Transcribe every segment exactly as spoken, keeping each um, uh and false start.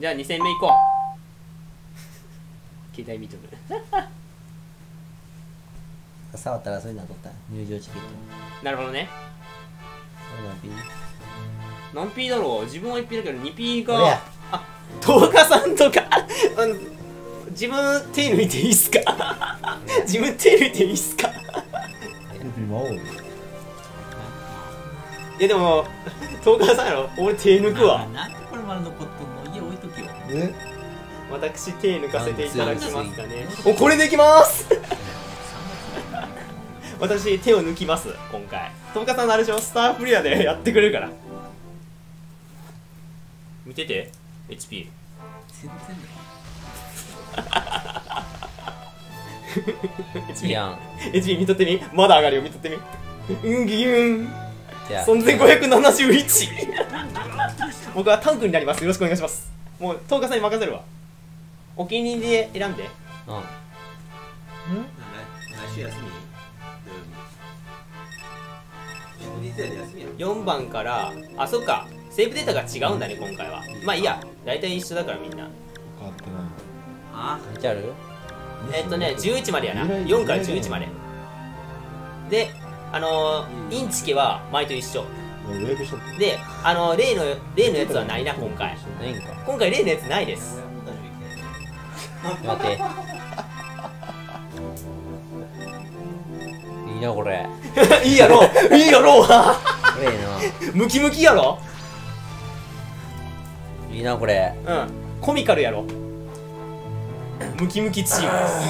じゃあに戦目いこう携帯見とる触ったらそういうのは取った入場チケット。 なるほどね。 これ何 P？ 何 P だろう。自分はいち P だけど に P がこれやあとおかさんとかあの自分手抜いていいっすか自分手抜いていいっすかいやでもとおかさんやろ。俺手抜くわ。 なんでこれまだ残っとんの。家置いとけよ。 え私手抜かせていただきますかね。おこれできます私手を抜きます今回。とおかさんのあれでしょスタープレイヤーでやってくれるから見てて エイチピー全然いいやん。 エイチピー 見とってみ。まだ上がるよ見とってみ。うんぎゅんじゃあさんぜんごひゃくななじゅういち僕はタンクになります。よろしくお願いします。もうとおかさんに任せるわ。お気に入りで選んで。 うん。 来週休み。祝日やで休みや。 よんばんからあそっかセーブデータが違うんだね今回は。まあいいや大体一緒だからみんな。 変わってない。 あ書いてある？ えっとねじゅういちまでやな。よんからじゅういちまでで、あのー、インチキは前と一緒予約しとって。 で、あのー、例の例のやつはないな今回。 ないんか。 今回例のやつないです待って。いいなこれ。 いいやろいいやろこれいいな。 ムキムキやろ。 いいなこれ。 うんコミカルやろ。ムキムキチーム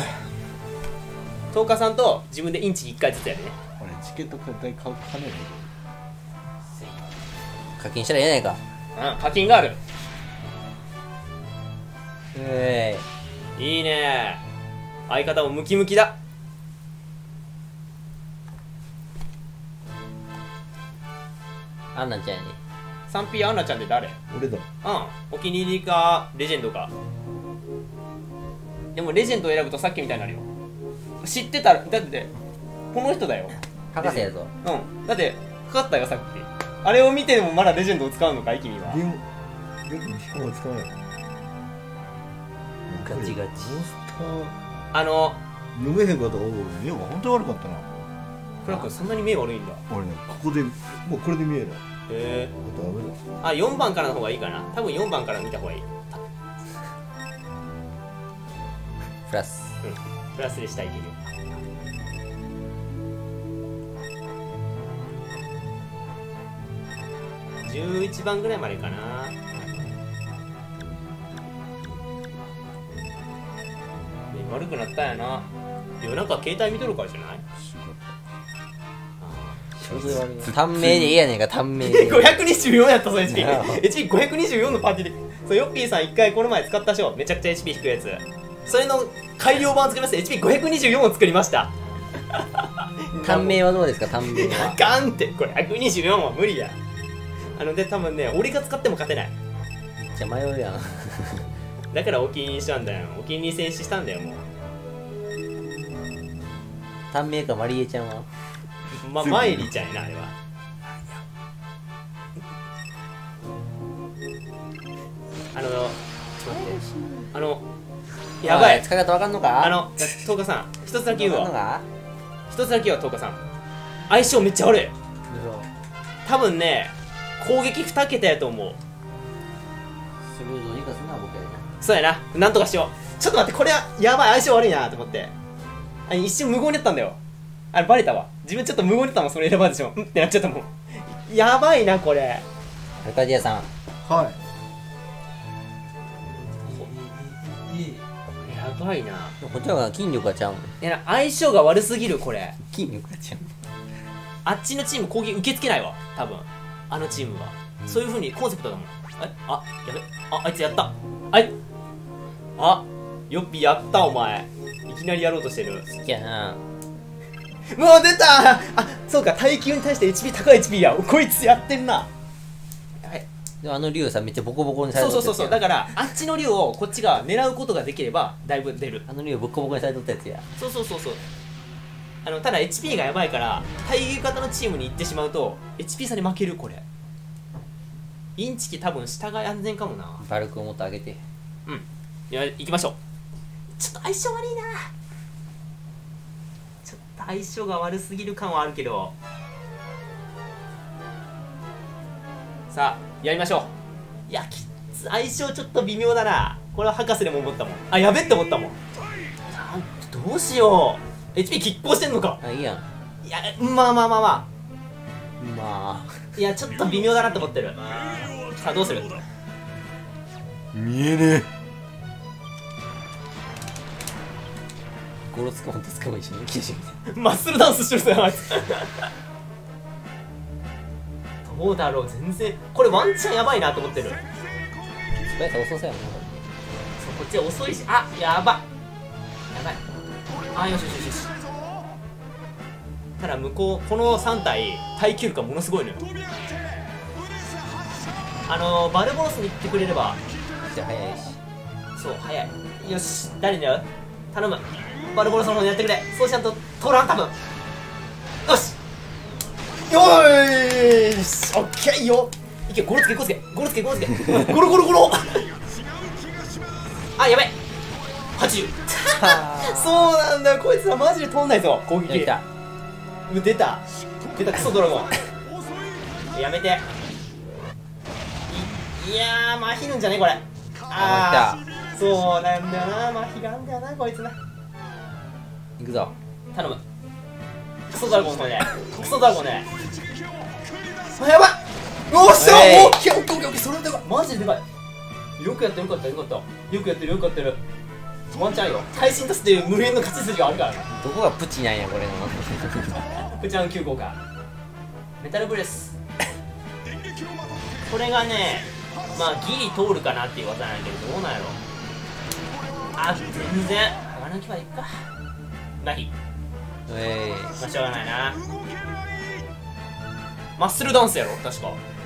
とおかさんと自分でインチキいっかいずつやるね。 俺チケット買い買う金ない課金したらいいやないか。 うん課金がある。 えいいね相方もムキムキだ。 ーい。あんなんちゃんやね。 さんピー アンナちゃんって誰？うん俺だ。 お気に入りかレジェンドか。でもレジェンドを選ぶとさっきみたいになるよ。知ってたらだってこの人だよ。 博士やぞ。 うんだってかかったよさっき。あれを見てもまだレジェンドを使うのかい君は。 でもよく飛行は使わない。 ガチガチモンスターあの読めへんかったら目が本当に悪かったな。 クラックそんなに目悪いんだ。 俺ねここでもうこれで見える。 へえダメだ。 あよんばんからの方がいいかな。多分よんばんから見た方がいい。 プラス。 うんプラスでしたいけどじゅういちばんぐらいまでかな。目悪くなったんやな。夜中携帯見とるからじゃない。 短命でいいやねんか短命で。 ごひゃくにじゅうよんやったぞ エイチピなるほどー。エイチピーごひゃくにじゅうよんのパーティーで。そうヨッピーさん一回この前使ったでしょ。めちゃくちゃ エイチピー 低いやつ。それの改良版を作りました。エイチピーごひゃくにじゅうよん を作りました。 短命はどうですか短命あは。 かんってごひゃくにじゅうよんは無理や。あので多分ね俺が使っても勝てない。 めっちゃ迷うやん。 だからお気に入りしたんだよ。お気に入り戦士したんだよもう。 短命かマリエちゃんは。 まマイリちゃんやなあれは。あのちょっと待ってあのやばい。 使い方わかんのか。 あのとおかさん一つだけ言うわ。 わかんのか。 一つだけ言うわとおかさん相性めっちゃ悪い。多分ね攻撃に桁やと思う。 それをどうにかすんな僕やね。 そうやななんとかしよう。ちょっと待ってこれはやばい相性悪いなと思って。あ一瞬無言になったんだよ。あれバレたわ。自分ちょっと無言になったもん。それ選ばれてしまう。うんってなっちゃったもん。やばいなこれ。 アルカディアさん。 はい。 やばいな。 こっちの方が筋力がちゃうもん。 いや相性が悪すぎるこれ。 筋力がちゃう。 あっちのチーム攻撃受け付けないわ多分。あのチームは、うん、そういう風にコンセプトだもん。えあやべああいつやったあいあよっぴやったお前いきなりやろうとしてる。 好きやな。 もう出たあそうか耐久に対して エイチピー 高い エイチピー やこいつやってんな。 でもあの竜さめっちゃボコボコにされそうとったやつや。 そうそうそうだからあっちの竜をこっちが狙うことができればだいぶ出る。 あの竜ボコボコにされとったやつや。 そうそうそうそう。あのただ エイチピー がやばいから対牛型のチームに行ってしまうと エイチピー 差で負ける。これインチキ多分下が安全かもな。 バルクをもっと上げて。 うん。いや、行きましょう。ちょっと相性悪いな。ちょっと相性が悪すぎる感はあるけど。さあ、やりましょう。いや、きつ相性ちょっと微妙だな。これは博士でも思ったもん。あ、やべって思ったもん。あ、どうしよう。エイチピー 拮抗してんのか。 あ、いいやん。 いや、まあまあまあまあ。 まあ。 いや、ちょっと微妙だなって思ってる。さあ、どうする。 見えねゴロつかもとつかも一緒に消しみたいマッスルダンスしてるぜ、あいつ。どうだろう、全然。これワンチャンやばいなと思ってる。そう、 スパイス遅そうやもんな。 こっちは遅いし、あ、やば。やばい。あ、よしよしよしよし。ただ向こう、このさん体、耐久力がものすごいのよ。あのー、バルボロスに行ってくれれば。 じゃあ早いし。 そう、早い。よし、誰にやる。頼む。バルボロスの方にやってくれ。そうしないと通らん、多分。よしよーし、オッケーよ。いけ、ゴロつけ、ゴロつけ、ゴロつけ、ゴロつけ。ゴロゴロゴロ。あ、やばい。はちじゅう。そうなんだよ、こいつらマジで通んないぞ、攻撃。 出た。 出た。出た、クソドラゴン。やめて。い、いやー、麻痺るんじゃねこれ。あー、そうなんだよな、麻痺があんだよな、こいつな。 行くぞ。 頼む。クソドラゴンこれね。クソドラゴンね。あ、やばい。よっしゃ、 えいオッケーオッケーオッケーオッケー、それでかい。マジででかい。よくやったよかったよかった。よくやってるよくやってる。ワンチャンあるよ。耐震として無限の勝ち筋があるからな。 どこがプチなんやこれの。 プチャンきゅう号か。メタルブレス。これがね、まあギリ通るかなっていう技なんだけど、どうなんやろ。あ、全然上が抜きまでいっか。麻痺。 えまあしょうがないな。マッスルダンスやろ確か。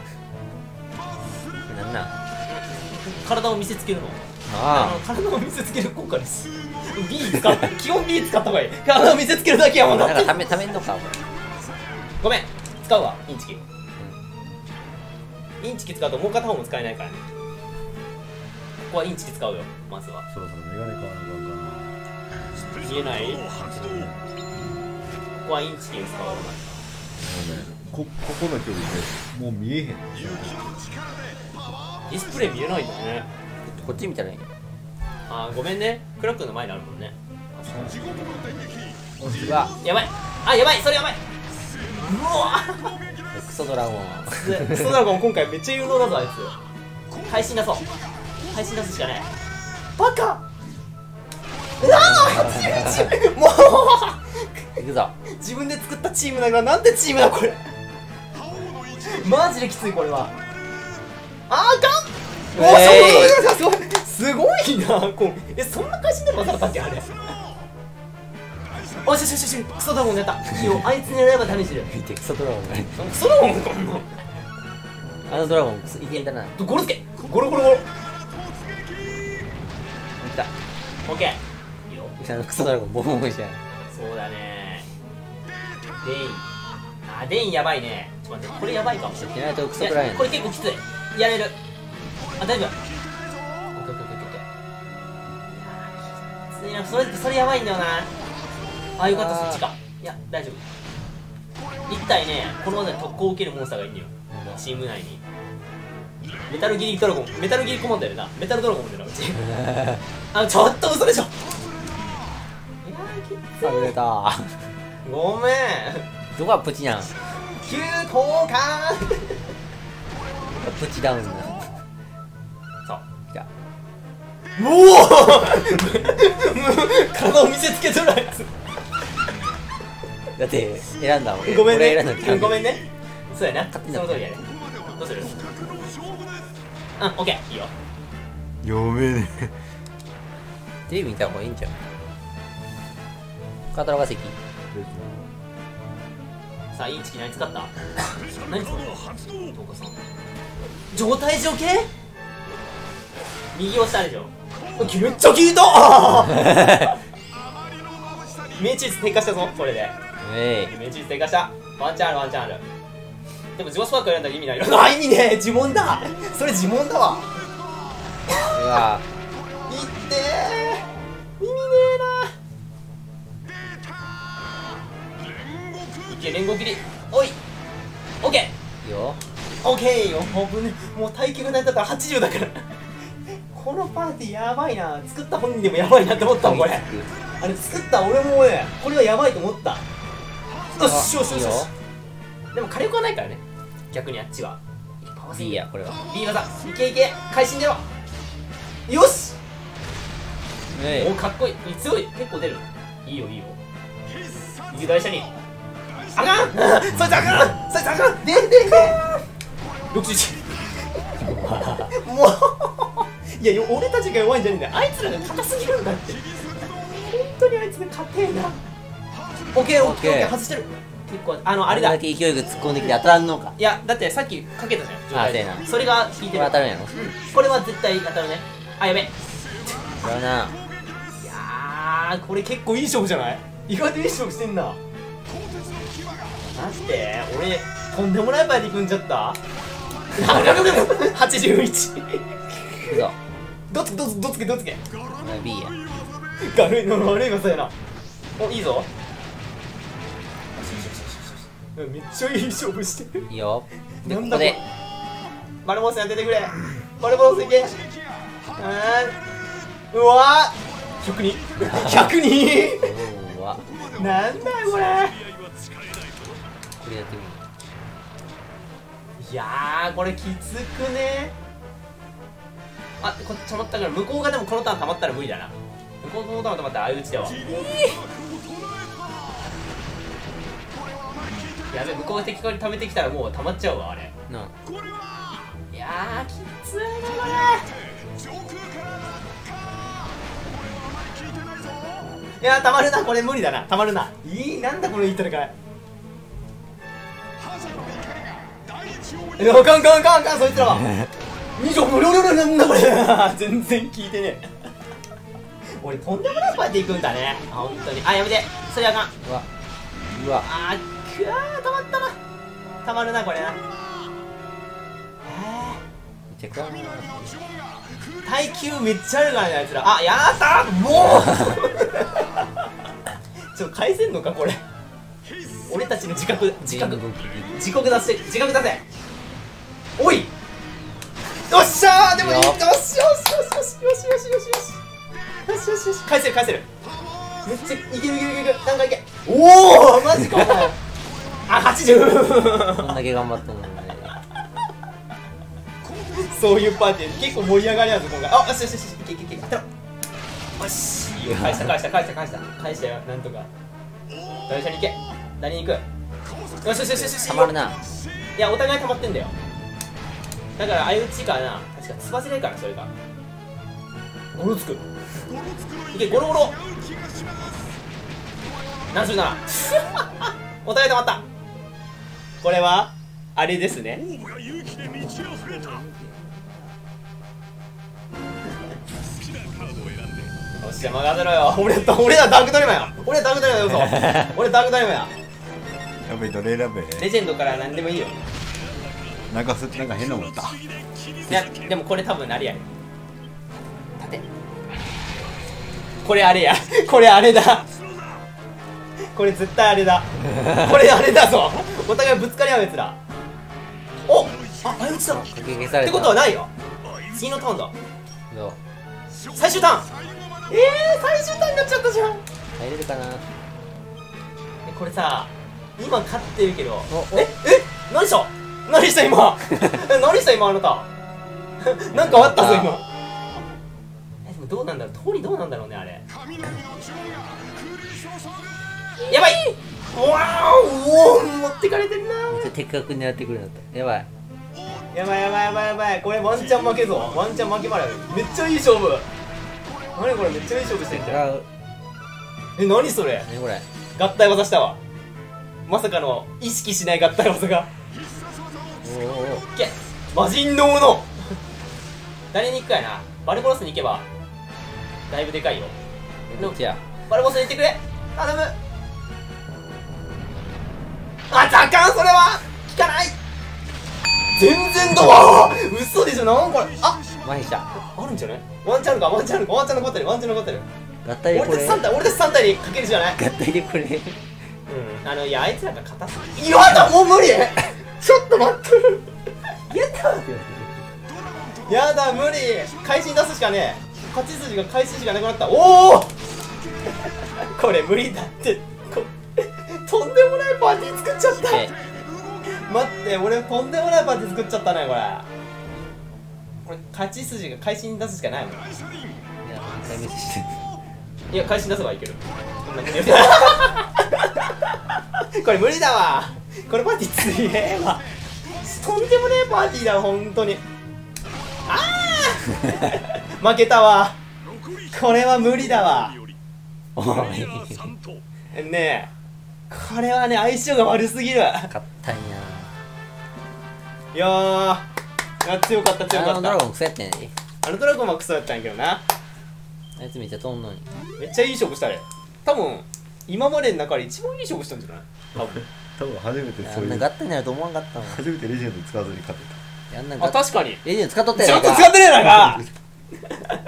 ー、なんなん。 体を見せつけるの。 ああの体を見せつける効果です。B 使った。基本 B 使った方がいい。体を見せつけるだけやもんあ。 な。 なんかためためんのかこれ。 ごめん、使うわ、インチキ。インチキ使うともう片方も使えないからね。ここはインチキ使うよ、まずは。 そろそろメガネ買わなあかんかな。 見えない？ここはインチキを使うよ。 こここの距離でもう見えへん。 ディスプレイ見えないんだね。 こっち見たらいい。 あー、ごめんね。クラックの前にあるもんね。 うわ、 やばい。あ、やばい、それやばい。うわクソドラゴン。 クソドラゴン今回めっちゃ有能だぞ、あいつ。配信出そう。配信出すしかない。バカ。うわーもう行くぞ。 自分で作ったチームだから、なんてチームだこれ。マジできついこれは。あー、あかん。おー、すごいすごいな。こうえ、そんな会心でもなかったっけあれ。おしよしよしよし、クソドラゴンやった。いいよ、あいつ狙えばダメージる。 見てクソドラゴンがね。 クソドラゴンかんの。 あのドラゴンクソいけんだな。いゴロつけ、ゴロゴロゴロ。 った。 オッケー。いいよ。 あのクソドラゴンボコボコにしちゃう。 そうだね。デイン。あ、デインやばいね。ちょっと待って、これやばいかもしれない。 やらないとクソくらいやん。 これ結構きつい。やれる。あ、大丈夫。オッケーオッケーオッケーオッケー。きついな、それそれやばいんだよな。あ、よかった、そっちか。いや、大丈夫。一体ね、この技で特攻を受けるモンスターがいるんだよ。チーム内に。メタルギリドラゴン、メタルギリコマンドやるな。メタルドラゴンだよな、うち。あ、ちょっと嘘でしょ。いやー、きつい。 外れた。 ごめん。 どこがプチなん。 急交換。 プチダウンだ。 そう。 来た。 おお体を見せつけとるあいつ。 だって選んだもん。 ごめんね俺選んだってごめんね。そうやな、そ勝手になったの通りやね。どうする。うん、オッケー、いいよ。 読めねテレビ見た方がいいんちゃう。カタロガ席。 さあ、インチキ何使った。何使った。トウカさん状態上系。右押したでしょ。めっちゃ効いた。命中率低下したぞこれで。 えい。 命中率低下した。ワンチャンあるワンチャンある。 でもジオスパーク選んだら意味ないよ。あ、意味ねえ、呪文だ。それ呪文だわ。 うわいってー、意味ねえな。いけ、連合切り。おい、オッケいいよー、オッケーよ。もうね、もう耐久なんだったらはちじゅうだから。このパーティーやばいな。作った本人でもやばいなって思ったもんこれ。あれ作った俺もね、これはやばいと思った。よしよしよしよし。でも火力はないからね、逆にあっちは。パワースインいいやこれは B 技、いけいけ、会心出ろ。よし、 えお、かっこいい、強い、結構出る。いいよいいよ、いけ、大車にあかんそいつあかん、そいつあかん、でんでんでんろくじゅういちもういやよ、俺たちが弱いんじゃねえんだよ、あいつらが硬すぎるんだって。本当にあいつが硬えな。オッケーオッケーオッケー、外してる。結構あのあれだ、 あれだけ勢いよく突っ込んできて当たらんのか。 いやだってさっきかけたじゃん、 あ、そうやな。 それが効いてる。 これ当たるんやろ。 うん、これは絶対当たるね。あ、やべ、いこれはなやー、これ結構いい勝負じゃない。意外といい勝負してんな。マジで俺とんでもないパイで組んじゃった。はちじゅういち。 いくぞ。 どつけどつどつけどつけ。 お前 B や軽いの悪いのさやな。お、いいぞ。めっちゃいい勝負してる。 いいよ。でなんだここでバルボスやっててくれ。バルボスいけ。うわー、ひゃくにひゃくにうわなんだよこれ。 これやってみる。 いやー、これきつくね。あ、こっち溜まったから向こうがでもこのターン溜まったら無理だな。向こうのターン溜まったら相打ちだわ。やべ、向こうが敵から溜めてきたらもう溜まっちゃうわあれ。 ないやー、きついなこれ。いやー、溜まるな、これ無理だな、溜まるな。いい、なんだこのいい戦い。いや、カンカンカンカン、そいつらはにじょ無料料なんだこれ。全然聞いてねえ。俺とんでもないパーティー行くんだね、本当に。あ、やめて、それあかん。 うわうわあー、くわー、溜まったな。溜まるなこれな。 めっちゃ食らうな。 耐久めっちゃあるからねあいつら。あ、やったー、もうちょっと返せんのかこれ。俺たちの自覚自覚自覚出して、自覚出せ。おい、よっしゃー、でもいい、よしよしよしよしよしよしよしよしよしよしよしよし、返せる返せる。めっちゃいけるいけるいける、なんかいけ。おお、マジかお前。あ、はちじゅう。 こんだけ頑張ったのにね。 そういうパーティー結構盛り上がりやぞ今回。あ、よしよしよし、いけいけいけ、当たろう。よし、返した返した返した返した返したよ、なんとか。誰しゃに行け、誰に行く。よしよしよしよし、 たまるな。 いや、お互い溜まってんだよ。だから相打ちかな、確かつばせないからそれが。ゴロつく。いけ、ゴロゴロ。ななじゅうなな。お互い溜まった。これはあれですね。よし、じゃあ任せろよ。俺と俺はダークドリマや。俺はダークドリマよぞ。俺ダークドリマや。 やべえ、どれ選べ。 レジェンドから何でもいいよ。 なんかすなんか変なもんだ。 いや、でもこれ多分あれや。縦。これあれや。これあれだ。これ絶対あれだ。これあれだぞ。お互いぶつかり合うやつだ。お、あ、相打ちだ。っかき消されてた。 ことはないよ。次のターンだ。 どう最終ターン。えー、最終ターンになっちゃったじゃん。 入れるかな。 え、これさ、今勝ってるけど。 おおえ、え、何した何した今。え、何した今あなた。なんかあったぞ今。え、でもどうなんだろう、通りどうなんだろうねあれ。やばい。わーおー、持ってかれてるな。 めっちゃ的確に狙ってくるんだった。やばい。 やばいやばいやばいやばい、これワンチャン負けぞ。ワンチャン負けまで。めっちゃいい勝負。何これ、めっちゃいい勝負してんじゃん。 食らう。 え、何それ。 何これ。 合体技したわ。まさかの意識しない合体技が。 おおおお。 いけ、魔人のの誰に行くかやな。バルボロスに行けばだいぶでかいよ。 どっちや。 バルボロスに行ってくれ、頼む。あ、あかん、それは効かない。 全然だわー嘘でしょなんこれあマイシャあるんじゃないワンチャンあるかワンチャンあるかワンチャン残ってるワンチャン残ってる合体でこれ俺たちさん体俺たちさん体にかけるじゃない合体でこれうんあのいやあいつらが硬すぎやだもう無理ちょっと待ってやだやだ無理会心出すしかねえ勝ち筋が会心しかなくなったおおこれ無理だってことんでもないパーティー作っちゃったえ待って俺とんでもないパーティー作っちゃったねこれこれ勝ち筋が会心出すしかないもんいや何回無視してるいや会心出せばいけるこんな無理これ無理だわこれパーティー強えわとんでもねえパーティーだわほんとにああ負けたわこれは無理だわおいねえこれはね相性が悪すぎる勝ったんやいやーあ強かった強かったあのドラゴンクソやったんやであのドラゴンはクソやったんやけどなあいつめっちゃ飛んのにめっちゃいい勝負したね多分今までの中で一番いい勝負したんじゃない多分多分初めてあそうんいうな合体になると思わんかったもん初めてレジェンド使わずに勝ていやあんなあ確かにレジェンド使っとったちやんかょっと使ってねえなか